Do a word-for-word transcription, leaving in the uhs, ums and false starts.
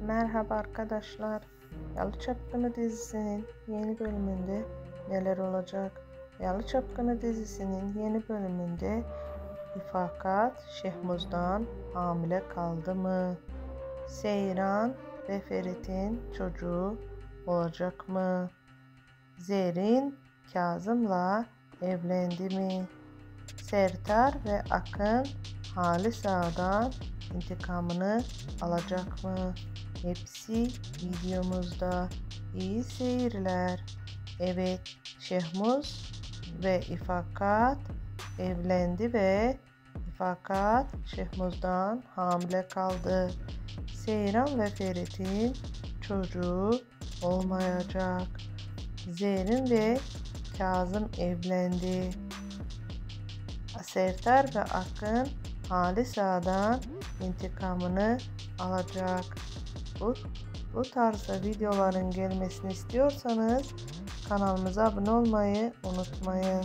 Merhaba arkadaşlar. Yalı Çapkını dizisinin yeni bölümünde neler olacak? Yalı Çapkını dizisinin yeni bölümünde İfakat Şehmuz'dan hamile kaldı mı? Seyran ve Ferit'in çocuğu olacak mı? Zerrin Kazım'la evlendi mi? Sertar ve Akın Halis Ağa'dan intikamını alacak mı? Hepsi videomuzda. İyi seyirler. Evet, Şehmuz ve İfakat evlendi ve İfakat Şehmuz'dan hamile kaldı. Seyran ve Ferit'in çocuğu olmayacak. Zerrin ve Kazım evlendi. Sertar ve Akın Halis Ağa'dan intikamını alacak. Bu, bu tarzda videoların gelmesini istiyorsanız kanalımıza abone olmayı unutmayın.